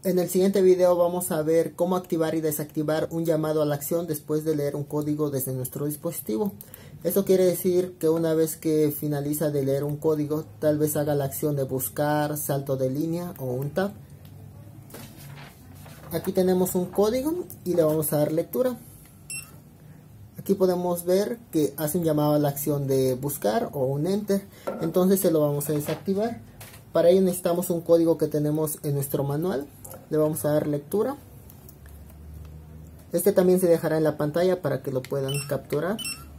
En el siguiente video vamos a ver cómo activar y desactivar un llamado a la acción después de leer un código desde nuestro dispositivo. Esto quiere decir que una vez que finaliza de leer un código, tal vez haga la acción de buscar, salto de línea o un tab. Aquí tenemos un código y le vamos a dar lectura. Aquí podemos ver que hace un llamado a la acción de buscar o un enter. Entonces se lo vamos a desactivar. Para ello necesitamos un código que tenemos en nuestro manual. Le vamos a dar lectura. Este también se dejará en la pantalla para que lo puedan capturar.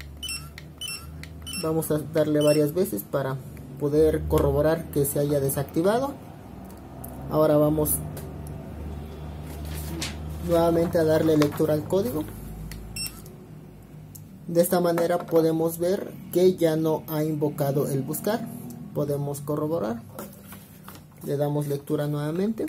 Vamos a darle varias veces para poder corroborar que se haya desactivado. Ahora vamos nuevamente a darle lectura al código. De esta manera podemos ver que ya no ha invocado el buscar. Podemos corroborar. Le damos lectura nuevamente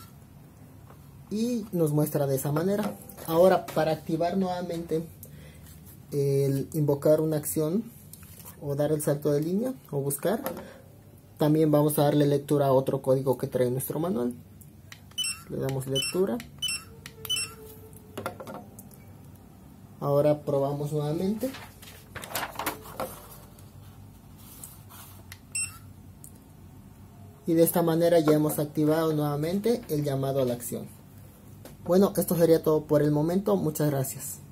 y nos muestra de esa manera. Ahora, para activar nuevamente el invocar una acción o dar el salto de línea o buscar, también vamos a darle lectura a otro código que trae nuestro manual. Le damos lectura. Ahora probamos nuevamente. Y de esta manera ya hemos activado nuevamente el llamado a la acción. Bueno, esto sería todo por el momento. Muchas gracias.